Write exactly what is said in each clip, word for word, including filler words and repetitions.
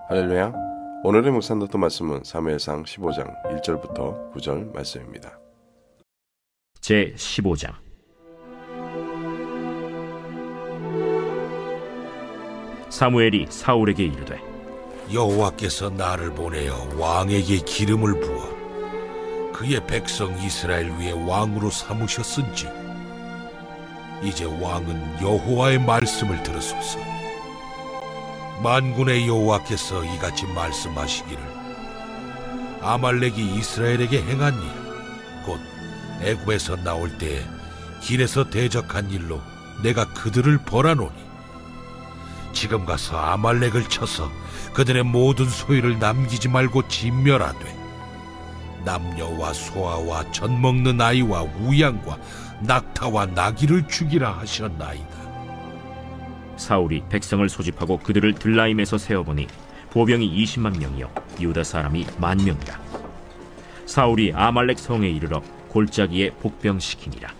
할렐루야. 오늘의 묵상 노트 말씀은 사무엘상 십오 장 일 절부터 구 절 말씀입니다. 제십오 장. 사무엘이 사울에게 이르되, 여호와께서 나를 보내어 왕에게 기름을 부어 그의 백성 이스라엘 위에 왕으로 삼으셨은지 이제 왕은 여호와의 말씀을 들으소서. 만군의 여호와께서 이같이 말씀하시기를, 아말렉이 이스라엘에게 행한 일, 곧 애굽에서 나올 때에 길에서 대적한 일로 내가 그들을 벌하노니 지금 가서 아말렉을 쳐서 그들의 모든 소유를 남기지 말고 진멸하되 남녀와 소아와 젖먹는 아이와 우양과 낙타와 나귀를 죽이라 하셨나이다. 사울이 백성을 소집하고 그들을 들라임에서 세어보니 보병이 이십만 명이요 유다 사람이 만 명이라. 사울이 아말렉 성에 이르러 골짜기에 복병시키니라.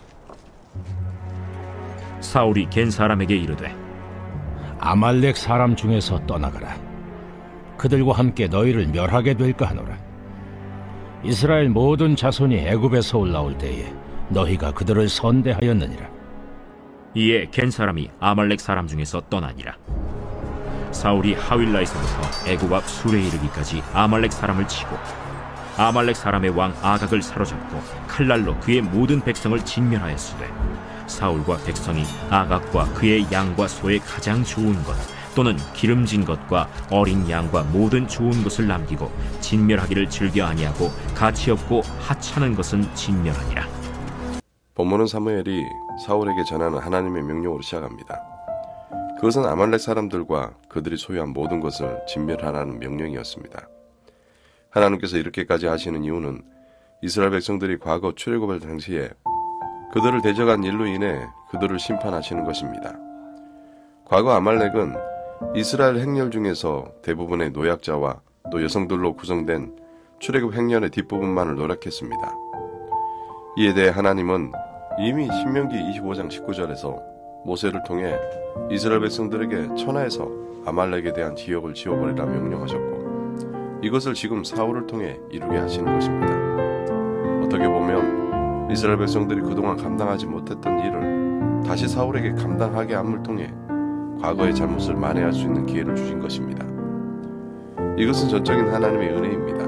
사울이 겐 사람에게 이르되, 아말렉 사람 중에서 떠나가라. 그들과 함께 너희를 멸하게 될까 하노라. 이스라엘 모든 자손이 애굽에서 올라올 때에 너희가 그들을 선대하였느니라. 이에 겐 사람이 아말렉 사람 중에서 떠나니라. 사울이 하윌라에서부터 애굽 앞 술에 이르기까지 아말렉 사람을 치고 아말렉 사람의 왕 아각을 사로잡고 칼날로 그의 모든 백성을 진멸하였으되, 사울과 백성이 아각과 그의 양과 소의 가장 좋은 것 또는 기름진 것과 어린 양과 모든 좋은 것을 남기고 진멸하기를 즐겨 아니하고 가치 없고 하찮은 것은 진멸하니라. 본문은 사무엘이 사울에게 전하는 하나님의 명령으로 시작합니다. 그것은 아말렉 사람들과 그들이 소유한 모든 것을 진멸하라는 명령이었습니다. 하나님께서 이렇게까지 하시는 이유는 이스라엘 백성들이 과거 출애굽할 당시에 그들을 대적한 일로 인해 그들을 심판하시는 것입니다. 과거 아말렉은 이스라엘 행렬 중에서 대부분의 노약자와 또 여성들로 구성된 출애굽 행렬의 뒷부분만을 노력했습니다. 이에 대해 하나님은 이미 신명기 이십오 장 십구 절에서 모세를 통해 이스라엘 백성들에게 천하에서 아말렉에 대한 지역을 지워버리라 명령하셨고, 이것을 지금 사울을 통해 이루게 하시는 것입니다. 어떻게 보면 이스라엘 백성들이 그동안 감당하지 못했던 일을 다시 사울에게 감당하게 함을 통해 과거의 잘못을 만회할 수 있는 기회를 주신 것입니다. 이것은 전적인 하나님의 은혜입니다.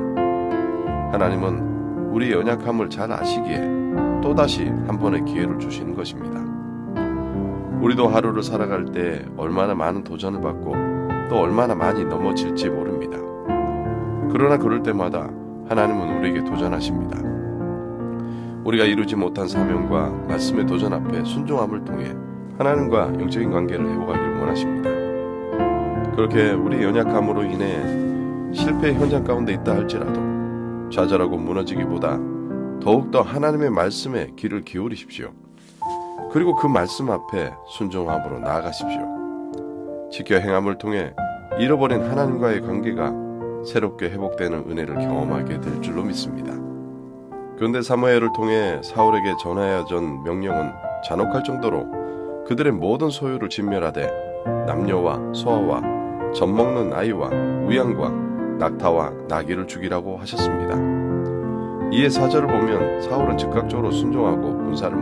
하나님은 우리의 연약함을 잘 아시기에 또다시 한 번의 기회를 주시는 것입니다. 우리도 하루를 살아갈 때 얼마나 많은 도전을 받고 또 얼마나 많이 넘어질지 모릅니다. 그러나 그럴 때마다 하나님은 우리에게 도전하십니다. 우리가 이루지 못한 사명과 말씀의 도전 앞에 순종함을 통해 하나님과 영적인 관계를 회복하기를 원하십니다. 그렇게 우리의 연약함으로 인해 실패의 현장 가운데 있다 할지라도 좌절하고 무너지기보다 더욱더 하나님의 말씀에 귀를 기울이십시오. 그리고 그 말씀 앞에 순종함으로 나아가십시오. 지켜 행함을 통해 잃어버린 하나님과의 관계가 새롭게 회복되는 은혜를 경험하게 될 줄로 믿습니다. 그런데 사무엘을 통해 사울에게 전하여진 명령은 잔혹할 정도로 그들의 모든 소유를 진멸하되 남녀와 소아와 젖먹는 아이와 우양과 낙타와 나귀를 죽이라고 하셨습니다. 이에 사 절을 보면 사울은 즉각적으로 순종하고 군사를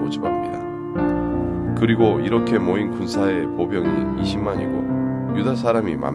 모집합니다. 그리고 이렇게 모인 군사의 보병이 이십만이고 유다 사람이 만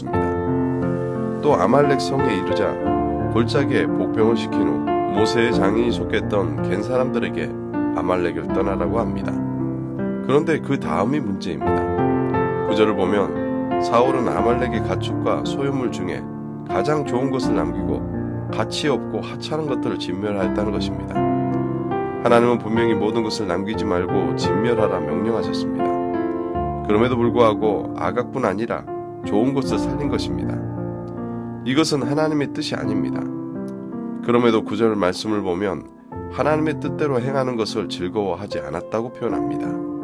명이었습니다. 또 아말렉 성에 이르자 골짜기에 복병을 시킨 후 모세의 장인이 속했던 겐 사람들에게 아말렉을 떠나라고 합니다. 그런데 그 다음이 문제입니다. 구 절을 보면 사울은 아말렉의 가축과 소유물 중에 가장 좋은 것을 남기고 가치 없고 하찮은 것들을 진멸하였다는 것입니다. 하나님은 분명히 모든 것을 남기지 말고 진멸하라 명령하셨습니다. 그럼에도 불구하고 아각뿐 아니라 좋은 것을 살린 것입니다. 이것은 하나님의 뜻이 아닙니다. 그럼에도 구 절 말씀을 보면 하나님의 뜻대로 행하는 것을 즐거워하지 않았다고 표현합니다.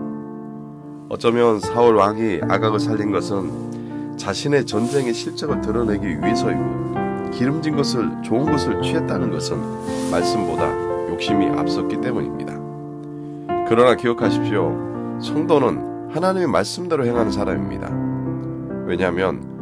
어쩌면 사울 왕이 아각을 살린 것은 자신의 전쟁의 실적을 드러내기 위해서이고, 기름진 것을 좋은 것을 취했다는 것은 말씀보다 욕심이 앞섰기 때문입니다. 그러나 기억하십시오. 성도는 하나님의 말씀대로 행하는 사람입니다. 왜냐하면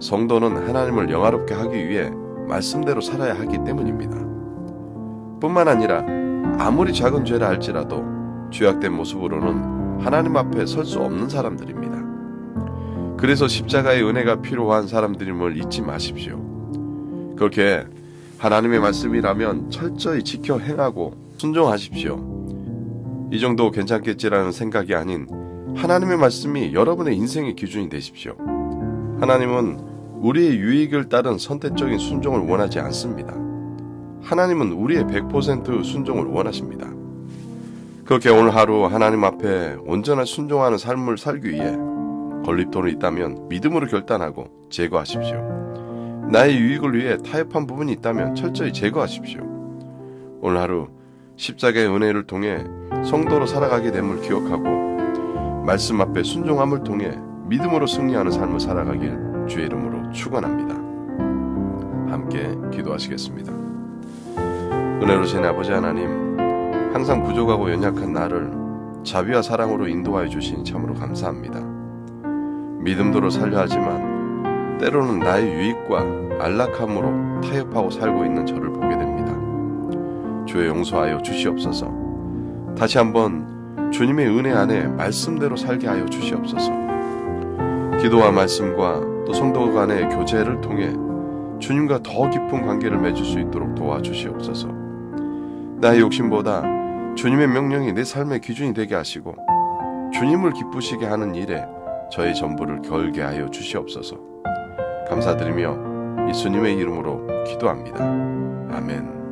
성도는 하나님을 영화롭게 하기 위해 말씀대로 살아야 하기 때문입니다. 뿐만 아니라 아무리 작은 죄라 할지라도 죄악된 모습으로는 하나님 앞에 설 수 없는 사람들입니다. 그래서 십자가의 은혜가 필요한 사람들임을 잊지 마십시오. 그렇게 하나님의 말씀이라면 철저히 지켜 행하고 순종하십시오. 이 정도 괜찮겠지라는 생각이 아닌 하나님의 말씀이 여러분의 인생의 기준이 되십시오. 하나님은 우리의 유익을 따른 선택적인 순종을 원하지 않습니다. 하나님은 우리의 백 퍼센트 순종을 원하십니다. 그렇게 오늘 하루 하나님 앞에 온전한 순종하는 삶을 살기 위해 걸림돌이 있다면 믿음으로 결단하고 제거하십시오. 나의 유익을 위해 타협한 부분이 있다면 철저히 제거하십시오. 오늘 하루 십자가의 은혜를 통해 성도로 살아가게 됨을 기억하고 말씀 앞에 순종함을 통해 믿음으로 승리하는 삶을 살아가길 주의 이름으로 축원합니다. 함께 기도하시겠습니다. 은혜로우신 아버지 하나님, 항상 부족하고 연약한 나를 자비와 사랑으로 인도하여 주시니 참으로 감사합니다. 믿음도로 살려 하지만 때로는 나의 유익과 안락함으로 타협하고 살고 있는 저를 보게 됩니다. 주의 용서하여 주시옵소서. 다시 한번 주님의 은혜 안에 말씀대로 살게 하여 주시옵소서. 기도와 말씀과 또 성도 간의 교제를 통해 주님과 더 깊은 관계를 맺을 수 있도록 도와주시옵소서. 나의 욕심보다 주님의 명령이 내 삶의 기준이 되게 하시고 주님을 기쁘시게 하는 일에 저의 전부를 걸게 하여 주시옵소서. 감사드리며 예수님의 이름으로 기도합니다. 아멘.